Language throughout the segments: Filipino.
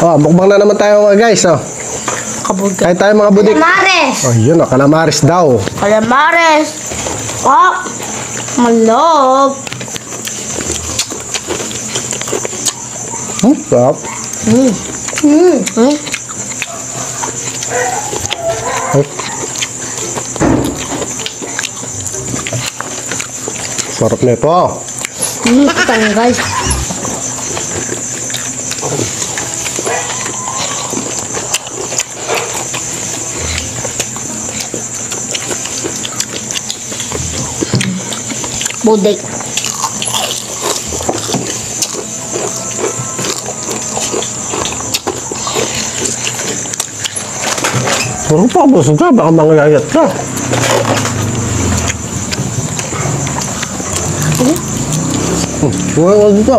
Oh, mukbang na naman tayo mga guys. Oh. Kain tayo mga budik. Calamares. Oh, yun oh, calamares daw. Calamares. Oh, malog. Sarap. Ay. Sarap nito. Ito guys. Budik. Parang pa busog ka, baka mangyayat ka. Huwag dito.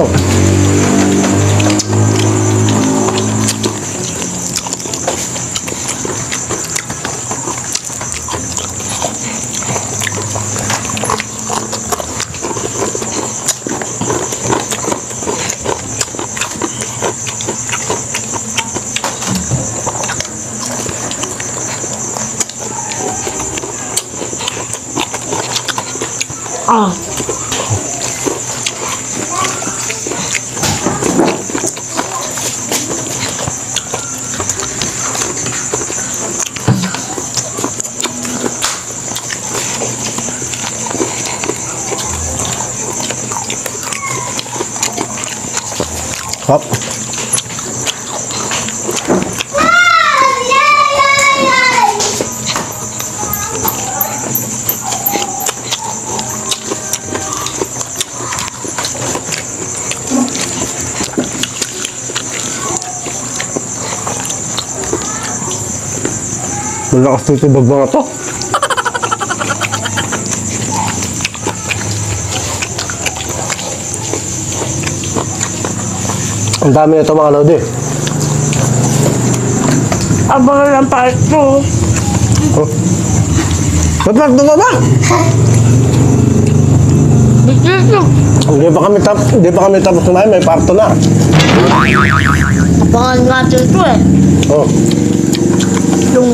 Ah. Hop. Malakas tutubag mga to. Ang dami nito mga lodi. Abangan lang part 2. Oh. Ba't part 2 ba? Hindi pa kami tapos kumain, may part 2 na. Abangan natin ito eh. Oh. Yung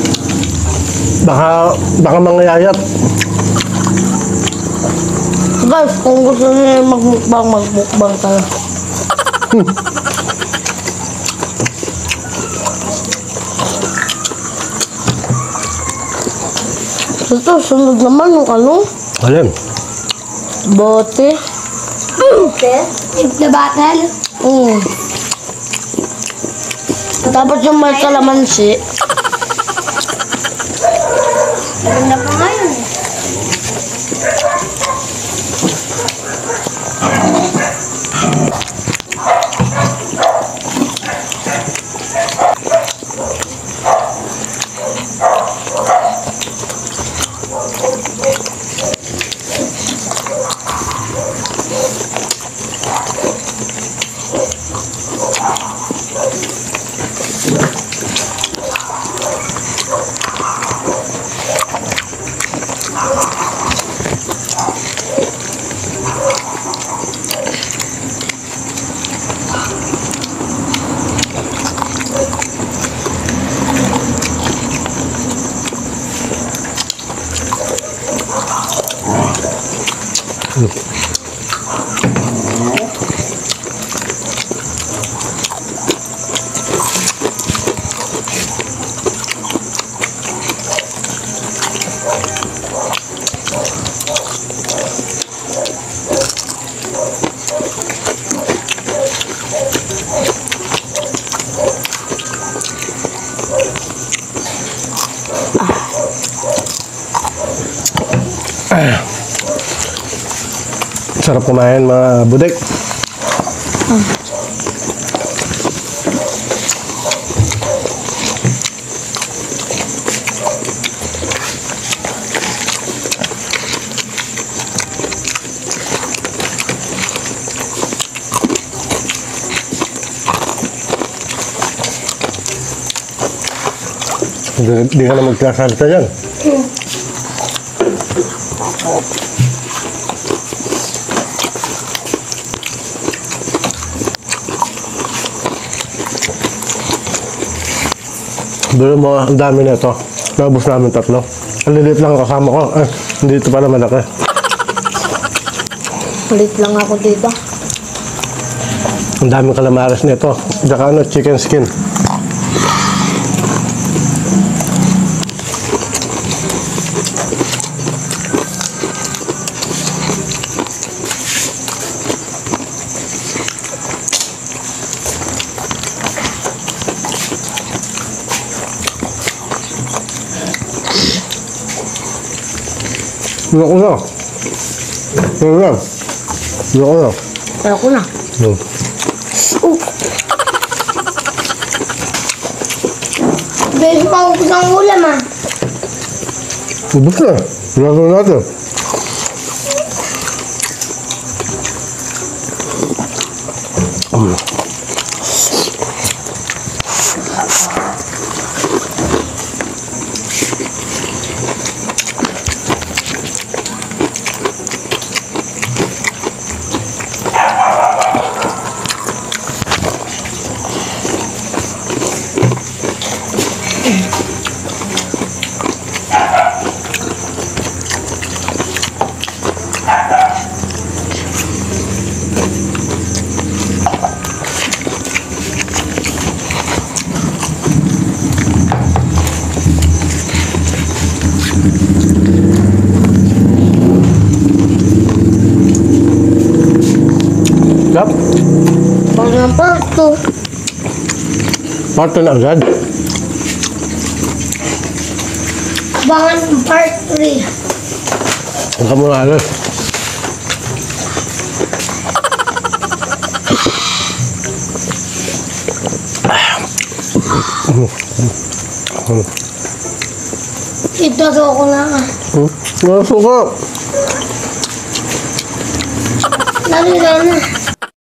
Baka mangyayat. guys, kung gusto niyo magmukbang tayo. Ito, sunod naman yung ano? Alin? Bote. Bote? Simple battle? Tapos yung may kalamansi. Maganda pa nga yun. Sarap kumain mga budik. Hindi ka na magkasalita dyan. Biro mo, ang dami na ito. Naubos namin 3. Ang lilit lang ang kasama ko. Hindi ito pala malaki. Palit lang ako dito. Ang daming kalamares nito. Tsaka chicken skin. Ayoko na. Ayoko na. Ayoko na. Ayoko na. Beses maubos ang ulam ah. Ubus na. Lalo natin. Yap. Parang part 2. Parto na agad. Abangan ng part 3. Ang kamuna alas. Ito ko na ah. Nasuka. Lagi na na.